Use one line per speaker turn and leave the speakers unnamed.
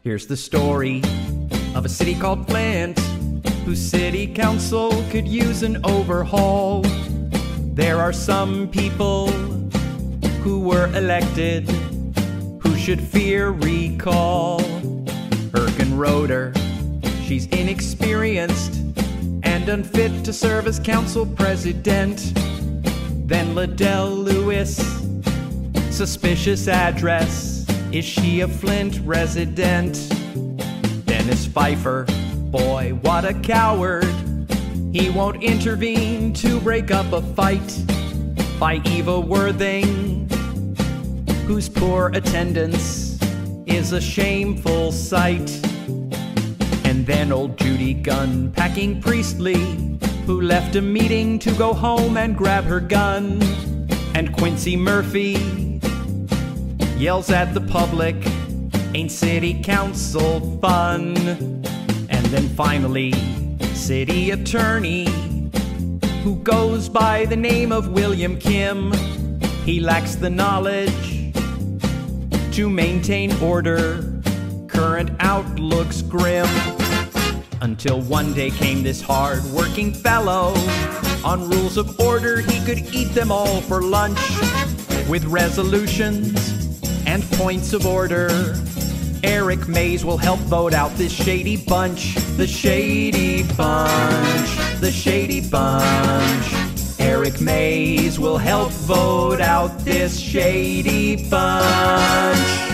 Here's the story of a city called Flint, whose city council could use an overhaul. There are some people who were elected who should fear recall. Hergenroder, she's inexperienced and unfit to serve as council president. Then Liddell Lewis, suspicious address, is she a Flint resident? Dennis Pfeiffer, boy, what a coward. He won't intervene to break up a fight. By Eva Worthing, whose poor attendance is a shameful sight. And then old Judy Gunn, packing Priestley, who left a meeting to go home and grab her gun. And Quincy Murphy yells at the public, ain't city council fun? And then finally, city attorney, who goes by the name of William Kim. He lacks the knowledge to maintain order, current outlook's grim. Until one day came this hard-working fellow. On rules of order, he could eat them all for lunch. With resolutions and points of order, Eric Mays will help vote out this shady bunch. The Shady Bunch, the Shady Bunch. Eric Mays will help vote out this shady bunch.